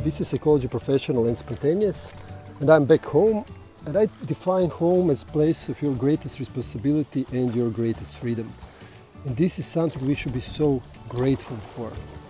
This is psychology professional and spontaneous, and I'm back home, and I define home as a place of your greatest responsibility and your greatest freedom. And this is something we should be so grateful for.